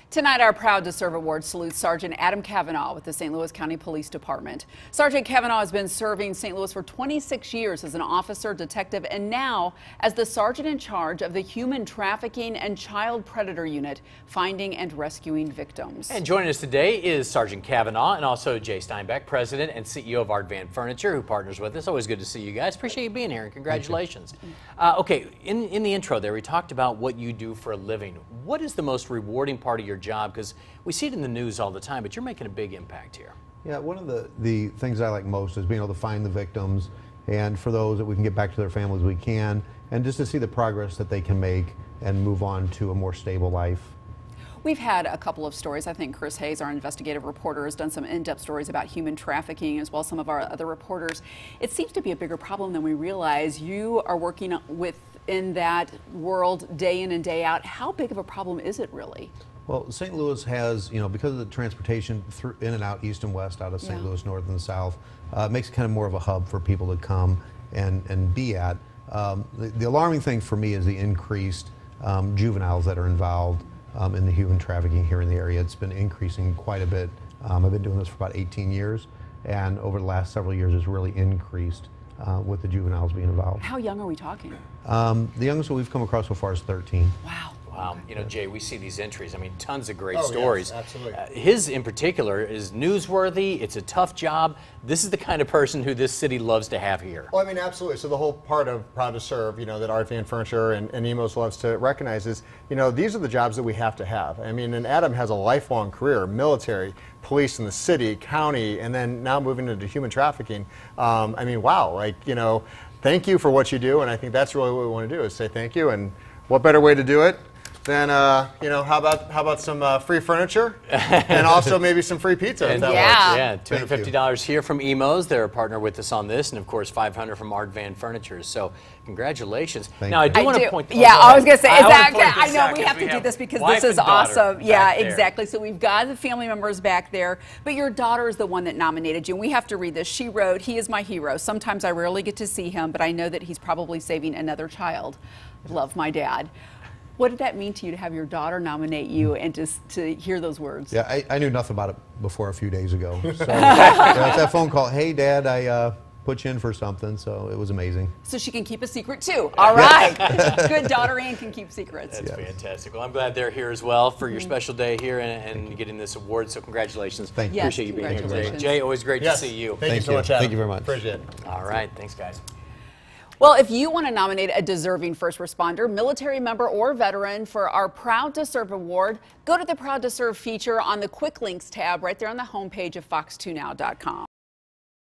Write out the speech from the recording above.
Tonight, our Proud to Serve Award salutes Sergeant Adam Kavanaugh with the St. Louis County Police Department. Sergeant Kavanaugh has been serving St. Louis for 26 years as an officer, detective, and now as the sergeant in charge of the Human Trafficking and Child Predator Unit, finding and rescuing victims. And joining us today is Sergeant Kavanaugh and also Jay Steinbeck, President and CEO of Art Van Furniture, who partners with us. Always good to see you guys. Appreciate you being here, and congratulations. Okay, in the intro there, we talked about what you do for a living. What is the most rewarding part of your job? Because we see it in the news all the time, but you're making a big impact here. Yeah, one of the things I like most is being able to find the victims, and for those that we can get back to their families we can, and just to see the progress that they can make and move on to a more stable life. We've had a couple of stories. I think Chris Hayes, our investigative reporter, has done some in-depth stories about human trafficking, as well as some of our other reporters. It seems to be a bigger problem than we realize. You are working in that world day in and day out. How big of a problem is it really? Well, St. Louis has, because of the transportation in and out, east and west, out of St. Louis, north and south, makes it kind of more of a hub for people to come and be at. The alarming thing for me is the increased juveniles that are involved in the human trafficking here in the area. It's been increasing quite a bit. I've been doing this for about 18 years, and over the last several years it's really increased with the juveniles being involved. How young are we talking? The youngest we've come across so far is 13. Wow. Wow. Jay, we see these entries. I mean, tons of great stories. Yes, absolutely. His in particular is newsworthy. It's a tough job. This is the kind of person who this city loves to have here. Well, I mean, absolutely. So the whole part of Proud to Serve, that Art Van Furniture and Emos loves to recognize is, these are the jobs that we have to have. I mean, and Adam has a lifelong career, military, police in the city, county, and then now moving into human trafficking. I mean, wow, thank you for what you do, and I think that's really what we want to do is say thank you, and what better way to do it than how about some free furniture and also maybe some free pizza if that works. Yeah, $250 here from Emos. They're a partner with us on this, and of course $500 from Art Van Furniture. So congratulations. Now I do want to point. I was going to say exactly. I know we have to do this because this is awesome. Yeah, exactly. So we've got the family members back there, but your daughter is the one that nominated you, and we have to read this. She wrote, "He is my hero. Sometimes I rarely get to see him, but I know that he's probably saving another child. Love, my dad." What did that mean to you to have your daughter nominate you and just to hear those words? Yeah, I knew nothing about it before a few days ago. So it's that phone call, "Hey Dad, I put you in for something," so it was amazing. So she can keep a secret too. All right. Good daughter Ann can keep secrets. That's fantastic. Well, I'm glad they're here as well for your special day here and getting this award, so congratulations. Thank you. Appreciate you being here today. Jay, always great to see you. Thank you so much, Adam. Thank you very much. Appreciate it. All right. Thanks, guys. Well, if you want to nominate a deserving first responder, military member, or veteran for our Proud to Serve award, go to the Proud to Serve feature on the Quick Links tab right there on the homepage of fox2now.com.